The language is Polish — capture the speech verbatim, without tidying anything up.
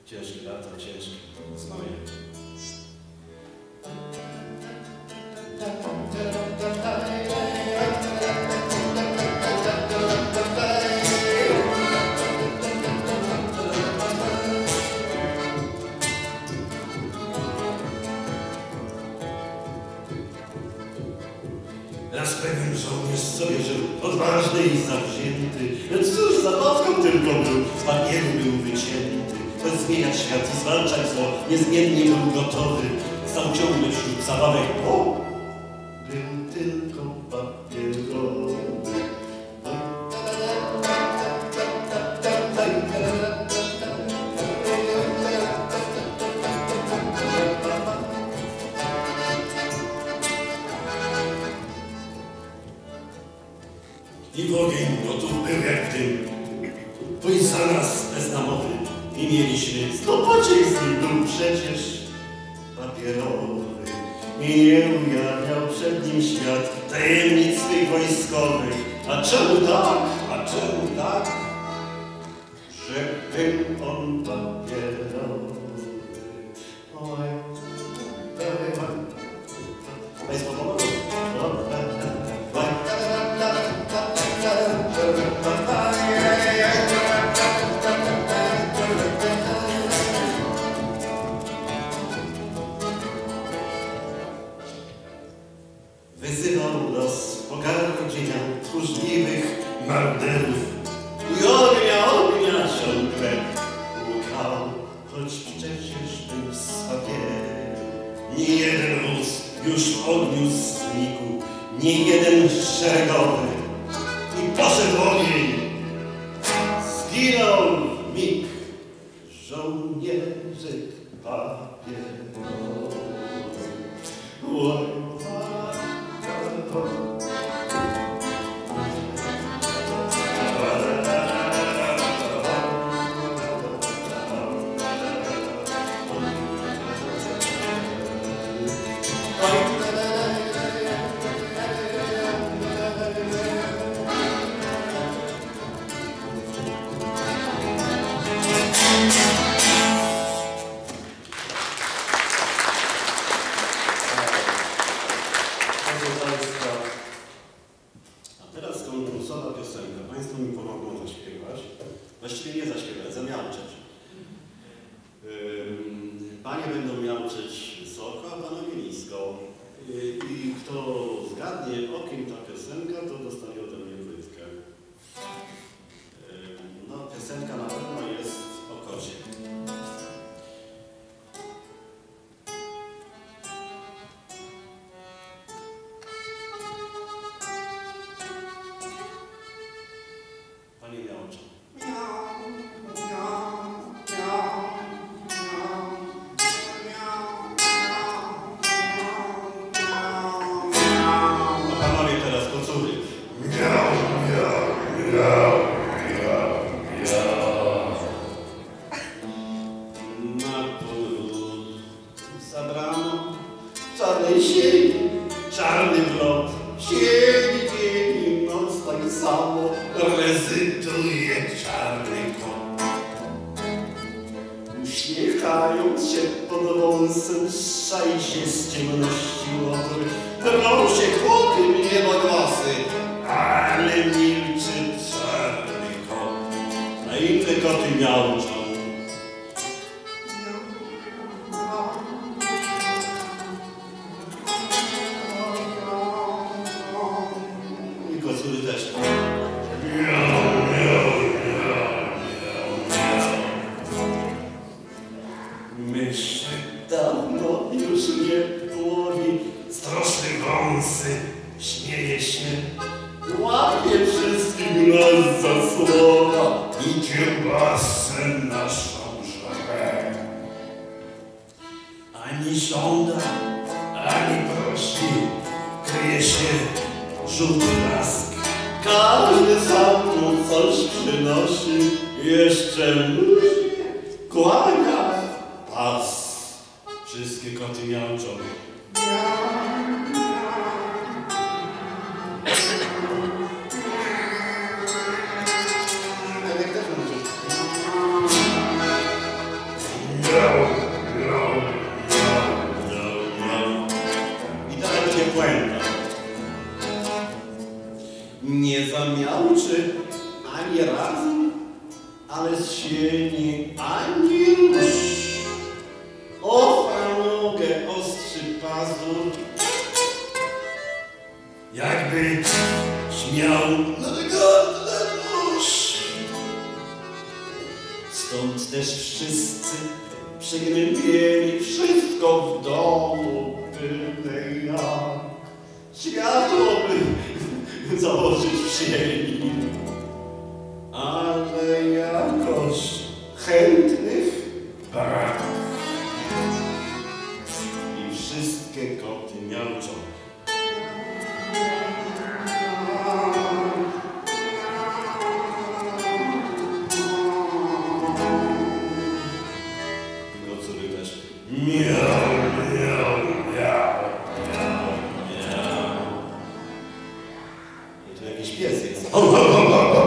Ciężkie lata, ciężkie znoje. Raz pewien żołnierz sobie żył, odważny i zawzięty, lecz cóż, zabawką tylko był, z papieru był wycięty. Choć zmieniać świat i zwalczać zło, niezmiennie był gotowy, stał ciągle wśród zabawek, bo był tylko papierowy. I w ogień gotów był jak dym, pójść za nas beznamowy. I mieliśmy stopaciek z nim, był przecież papierowy. I nie ujawniał przed nim świat tajemnic swych wojskowych. A czemu tak? A czemu tak? Że był on papierowy. Oj, oj, oj. Państwo pomogą? Wyzywał los pogardzenia tchórzliwych marderów i ognia, ognia ciągle łukał, choć przecież był z papieru. Nie jeden wóz już w ogniu znikł, nie jeden szeregowy i poszedł w ogień. Zginął w mig żołnierzyk papierowy. A teraz konkursowa piosenka. Państwo mi pomogą zaśpiewać. Właściwie nie zaśpiewać, zamiałczeć. Panie będą miałczeć wysoko, a panowie nisko. I kto zgadnie, o kim ta piosenka, to dostanie ode mnie płytkę. No, piosenka na pewno jest o kocie. Panie miałczą. A panowie teraz kocury. Miał, miał, miał, miał, miał. Na podwód zabrano czarnej sieni, czarny wlot, sieni, dzień i noc tak samo rezytuje czarny kot. Uśmiechając się pod wąsem, szaj się z ciemności łotry, drą się kłoty niebogłosy, ale milczy czarny kot, a inne koty miałczą. I kocury też. Miał, miał, miał, miał, miał. Myszy dawno już nie płowi, stroszny wąsy, śmieje się, łapie wszystkich nas za słowa i kiełbasę naszą żre. Ani żąda, ani prosi, kryje się żółty blask. Każdy sam mu coś przynosi, jeszcze musi kłania pas. Wszystkie koty miałczą. cienie ani róż. O fanogę ostrzy pazur, jakby śmiał nagodne nóż. Stąd też wszyscy przygnębieni, wszystko w domu byle jak. Światło by założyć chcieli, ale jakoś chętnych brak. I wszystkie koty miauczą. Kocury też miau, miau, miau, miau, miau. I tu jakiś pies jest.